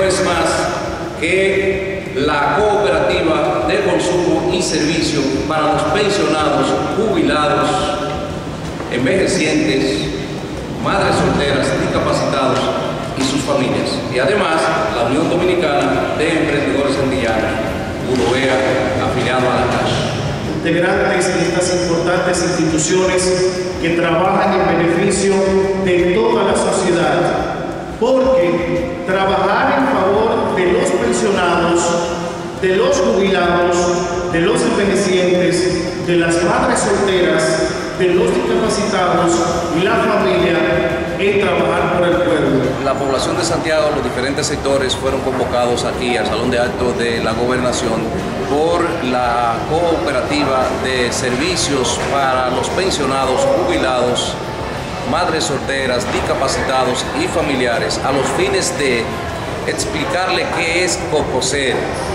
es más que la cooperativa de consumo y servicio para los pensionados, jubilados, envejecientes, madres solteras, discapacitados y sus familias. Y además, la Unión Dominicana de Emprendedores Andillanos, UDOEA, afiliado a la CASH. Integrantes de estas importantes instituciones que trabajan en beneficio de toda la sociedad, porque trabajar en favor de los pensionados, de los jubilados, de los envejecientes, de las madres solteras, de los discapacitados y la familia es trabajar por el pueblo. La población de Santiago, los diferentes sectores fueron convocados aquí al Salón de Actos de la Gobernación por la cooperativa de servicios para los pensionados, jubilados, madres solteras, discapacitados y familiares, a los fines de explicarle qué es COPOSER,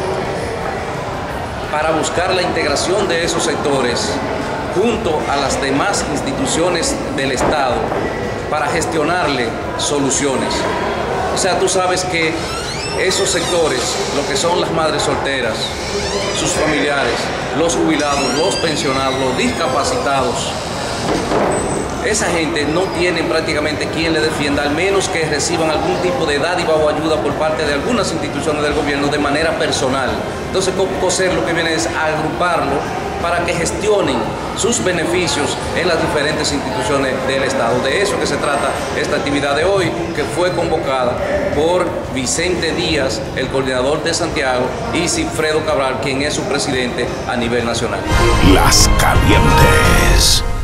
para buscar la integración de esos sectores junto a las demás instituciones del Estado para gestionarle soluciones. O sea, tú sabes que esos sectores, lo que son las madres solteras, sus familiares, los jubilados, los pensionados, los discapacitados, esa gente no tiene prácticamente quien le defienda, al menos que reciban algún tipo de dádiva o ayuda por parte de algunas instituciones del gobierno de manera personal. Entonces, COPOSER lo que viene es agruparlo para que gestionen sus beneficios en las diferentes instituciones del Estado. De eso que se trata esta actividad de hoy, que fue convocada por Vicente Díaz, el coordinador de Santiago, y Sigfredo Cabral, quien es su presidente a nivel nacional. Las Calientes.